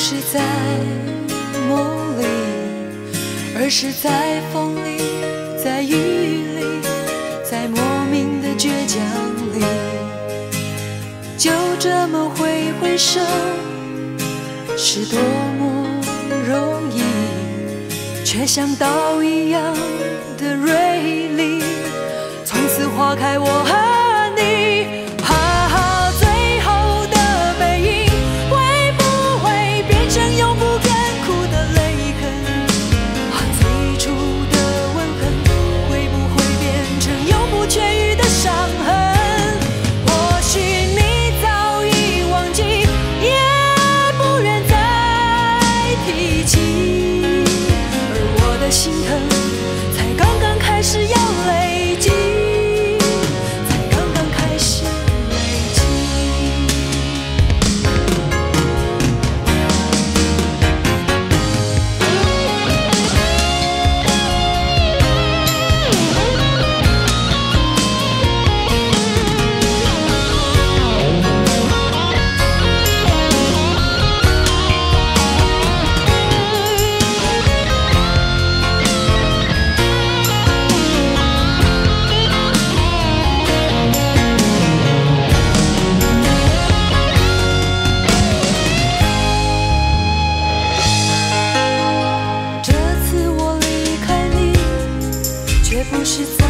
是在梦里，而是在风里，在雨里，在莫名的倔强里。就这么挥挥手，是多么容易，却像刀一样的锐利，从此划开我和你。最后的背影会不会变成永不干枯的泪痕？最初的吻痕会不会变成永不痊愈的伤痕？或许你早已忘记，也不愿再提起，而我的心疼才刚刚开始要累积。不是